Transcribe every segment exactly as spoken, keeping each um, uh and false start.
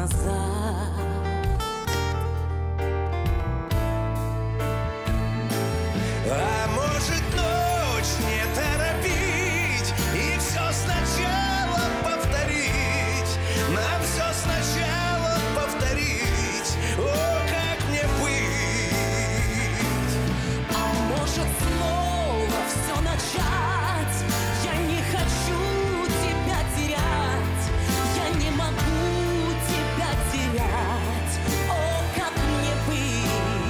назад. А может, ночь не торопить и все сначала повторить, нам все сначала повторить, о, как мне быть. А может, снова все начать? Я не хочу тебя терять, я не могу тебя терять, о, как мне быть.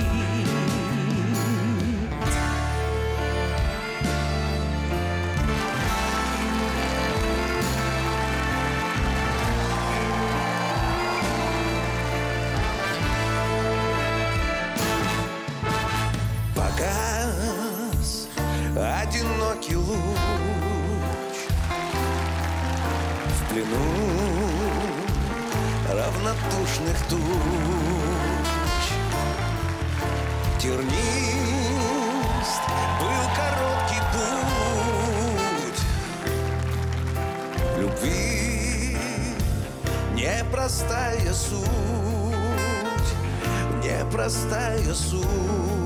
Погас одинокий луч в плену равнодушных туч. Тернист был короткий путь в любви, непростая суть, непростая суть.